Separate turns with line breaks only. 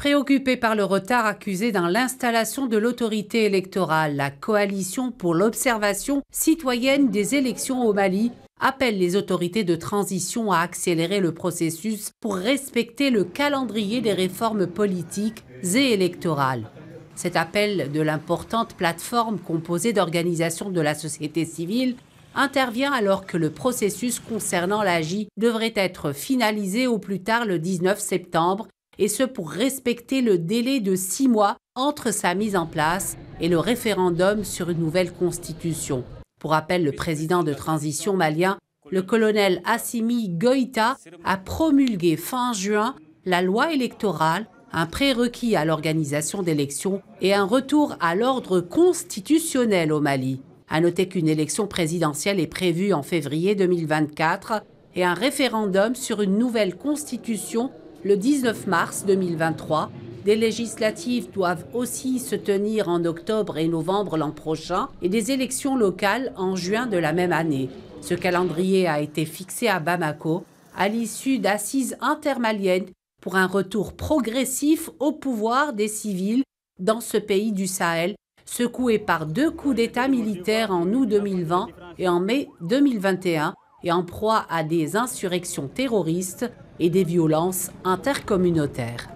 Préoccupée par le retard accusé dans l'installation de l'autorité électorale, la Coalition pour l'observation citoyenne des élections au Mali appelle les autorités de transition à accélérer le processus pour respecter le calendrier des réformes politiques et électorales. Cet appel de l'importante plateforme composée d'organisations de la société civile intervient alors que le processus concernant l'AJ devrait être finalisé au plus tard le 19 septembre, et ce pour respecter le délai de 6 mois entre sa mise en place et le référendum sur une nouvelle constitution. Pour rappel, le président de transition malien, le colonel Assimi Goïta, a promulgué fin juin la loi électorale, un prérequis à l'organisation d'élections et un retour à l'ordre constitutionnel au Mali. À noter qu'une élection présidentielle est prévue en février 2024 et un référendum sur une nouvelle constitution le 19 mars 2023. Des législatives doivent aussi se tenir en octobre et novembre l'an prochain et des élections locales en juin de la même année. Ce calendrier a été fixé à Bamako à l'issue d'assises intermaliennes pour un retour progressif au pouvoir des civils dans ce pays du Sahel, secoué par 2 coups d'État militaires en août 2020 et en mai 2021 et en proie à des insurrections terroristes et des violences intercommunautaires.